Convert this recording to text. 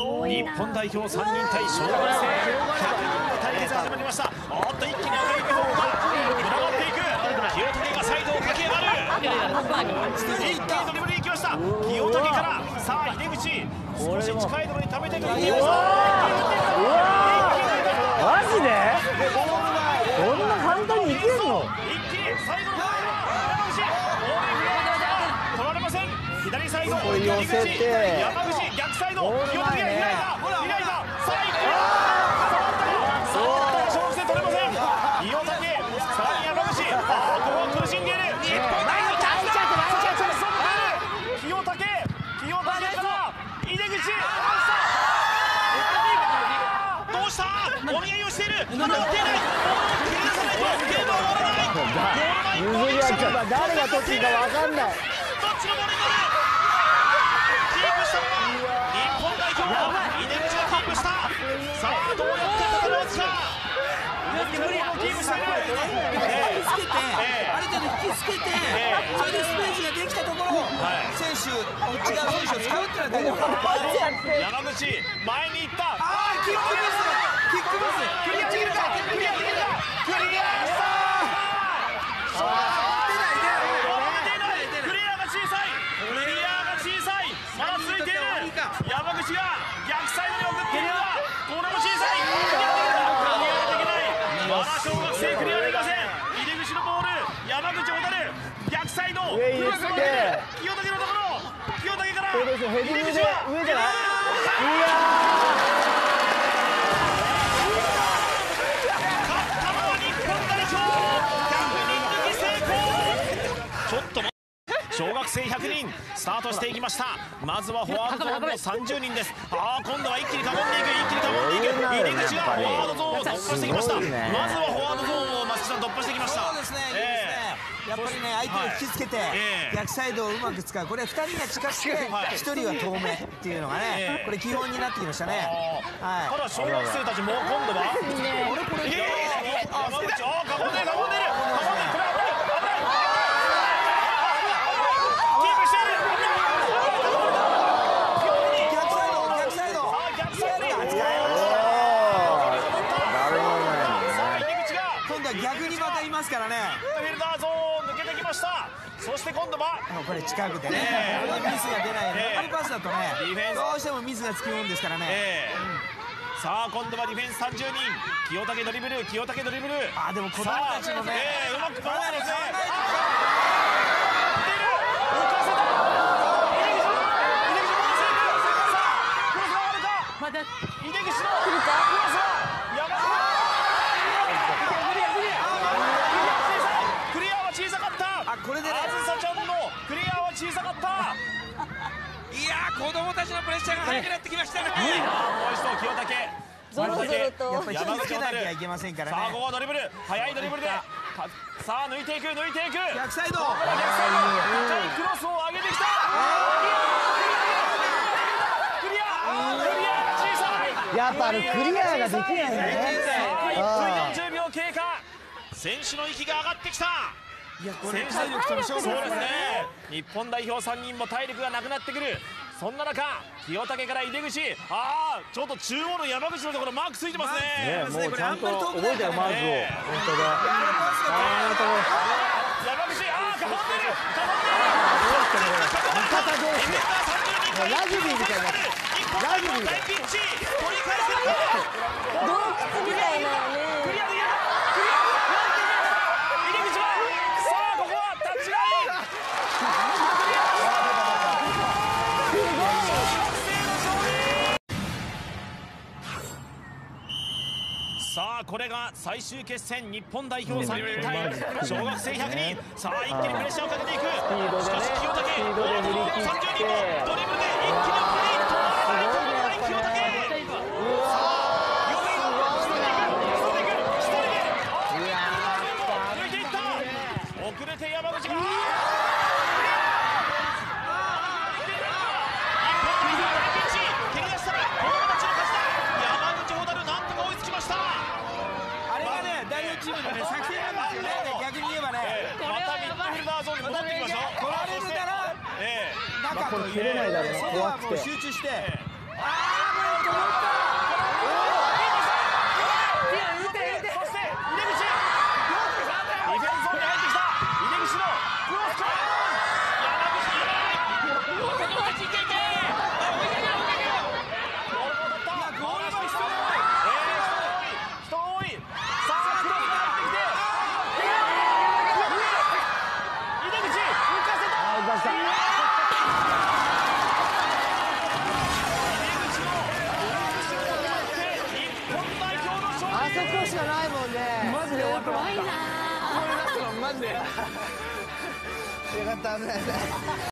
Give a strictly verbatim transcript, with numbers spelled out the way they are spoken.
日本代表さんにん対小学生ひゃくにんの対決が始まりました。おっと一気に赤いユニフォームが群がっていく。清武がサイドを駆け上がる。一気にドリブルに行きました。清武からさあ井出口、少し近いところに溜めていく。マジでこんな簡単にいけるの？一気に最後の取られません。左サイド井出口、山口逆サイド清武が開いた開いたさあいくよ。小学生取れません。清武さあ山口、ああここは苦しんでいる。日本代表チャンスだ。清武清武から井出口どうした？お見合いをしている。乗っていない。ボールを切り出さないとゲームは終わらない。ゴール前攻撃者誰が取っていいか分かんない。どっちのボールになる？キープしたのは日本代表の井出口がキープした。さあどうやって戦うか。キープしている。 引きつけてある程度引きつけてそれでスペースができたところ選手内側選手を使うってのは大丈夫。 山口前に行った。 ああキックパスキックパスクリアできるかクリアできるかクリアしたー。そう出ない出ないクリアが小さいクリアが小さい。まだ続いている。山口が逆サイドに送っているがこれも小さい。クリアできない。まだ小学生クリアできません。井出口のボール山口蛍逆サイドクロスを上げる。清武のところ清武から井出口は上じゃない。小学生ひゃくにんスタートしていきました。まずはフォワードゾーンのさんじゅうにんです。ああ今度は一気に囲んでいく一気に囲んでいく。井出口がフォワードゾーンを突破してきました。まずはフォワードゾーンを松木さん突破してきました。 そうですねいいですね。やっぱりね相手を引きつけて逆サイドをうまく使う。これふたりが近くてひとりは遠目っていうのがねこれ基本になってきましたね。 はいただ小学生たちも今度は俺これ山口ああ囲んでる囲んでる囲んでる。これ危ない逆にまたいますからね。 フィルダーゾーン抜けてきました。そして今度はこれ近くでねこれでミスが出ない。残りパスだとねどうしてもミスがつきもんですからね。 さあ今度はディフェンスさんじゅうにん清武ドリブル清武ドリブル。 あでも子供たちのねうまく回るね。井出口のクロスは山口クリアは小さかった。 あこれでねあずさちゃんのクリアは小さかった。 いやー子供たちのプレッシャーが速くなってきましたね。 もう一度清武ゾロゾロとやっぱり気をつけなきゃいけませんからね。 さあここはドリブル速いドリブルでさあ抜いていく抜いていく逆サイド逆サイド高いクロスを上げてきた。クリアクリア小さい。 やっぱあのクリアができないね。 いっぷんよんじゅうびょう経過。選手の息が上がってきた。 いやこれ体力との勝負そうですね。日本代表さんにんも体力がなくなってくる。そんな中清武から井出口ああちょっと中央の山口のところマークついてますね。 もうちゃんと覚えてるマークを。本当だ。 山口ああ囲んでる囲んでる。 ラグビーみたいな。ラグビーだ。 大ピンチ取り返せるか。 洞窟みたいなね。 クリアできるクリア井出口はさあここはタッチライン。さあこれが最終決戦日本代表さんにん対小学生ひゃくにん。さあ一気にプレッシャーをかけていく。しかし清武さんじゅうにんもドリブルで一気に送り止まらない止まらない清武。さあよんいを下でいく下でいく下で抜いていった。遅れて山口がチームのね作戦なんですよね。逆に言えばねまたミッドフィルダーゾーンに戻ってきましょう。 取られるなら中というそれはもう集中してああそこしかないもんね。 マジで終わった。 怖いな。 マジで。 よかった危ない危ない。